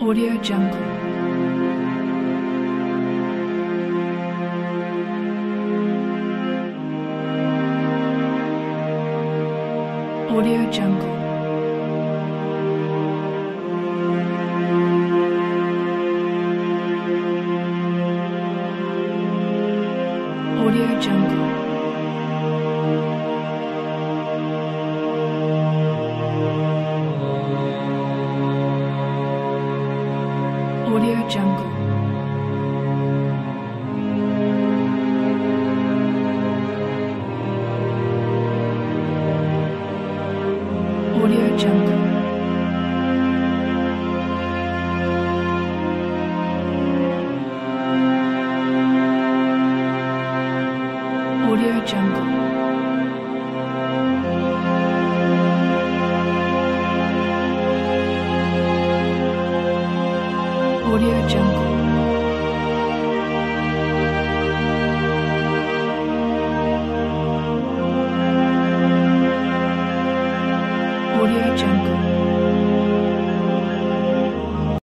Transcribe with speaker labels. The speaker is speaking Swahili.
Speaker 1: Audio Jungle. Audio Jungle. Audio Jungle. Audio Jungle. Audio Jungle. Audio Jungle. Audio Jungle. Audio Jungle.